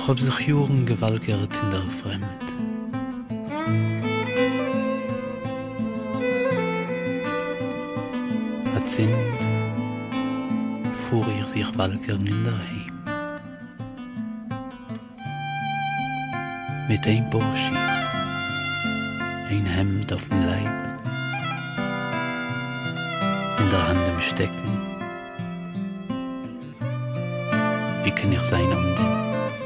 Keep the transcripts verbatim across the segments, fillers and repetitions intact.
hab sich Juren gewalgert in der Fremd. Hat sind, fuhr ihr sich walgern in der Heim. Mit ein Burschich, ein Hemd auf dem Leib, in der Hand im Stecken. Wie kann ich sein um dem?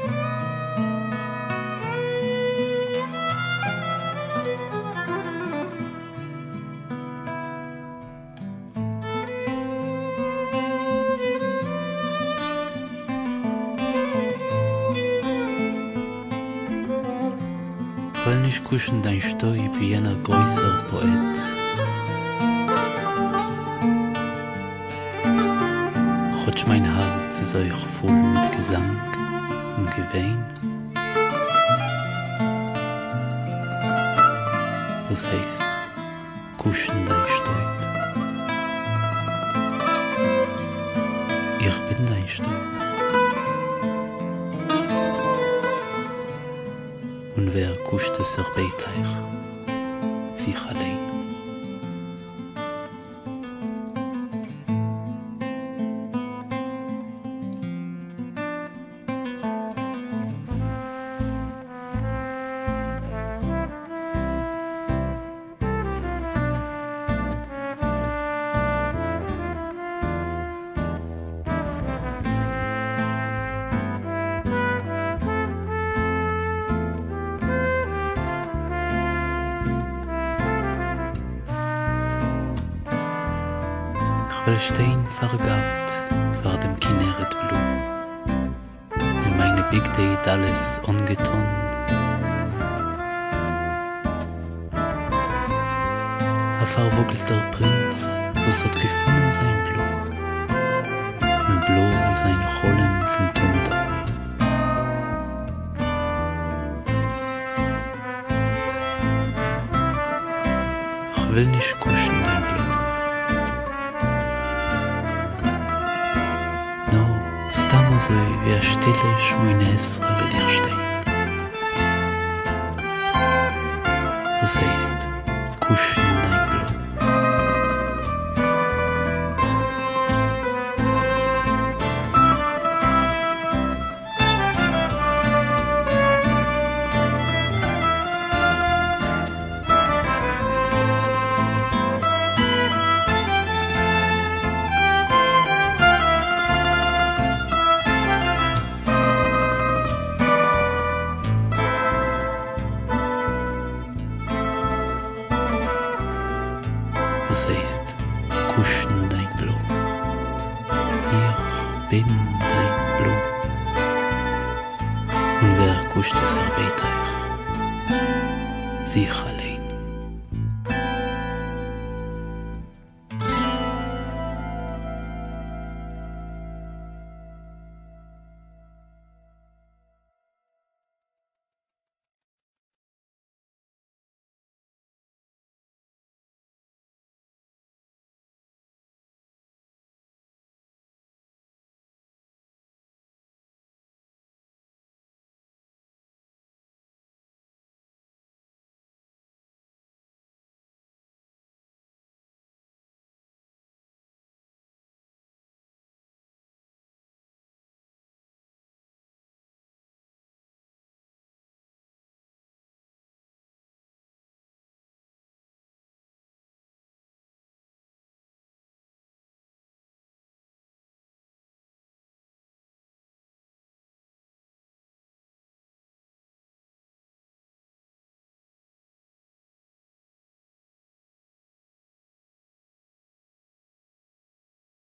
Ich will nicht kuschen dein Stäub wie jener größer Poet. Chotsch mein Herz ist euch voll mit Gesang und Gewein. Was heißt kuschen dein Stäub? Ich bin dein Stäub. Und wer kuscht es sich bei euch? Sich allein. Ich will stehen vergabt vor dem Kinneret Blum. In meine Big Date alles ungetan. Ein verwugelter Prinz, was hat gefunden sein Blut. Und Blut ist ein Cholem von Tumdorn. Ich will nicht kuschen dein Blut. So wie ein stille Schmuines will ich stehen. Was heißt kuschen dein Blut? Was heißt kuschen dein Blut? Ich bin dein Blut. Und wer kuscht es sich bei euch? Sicher.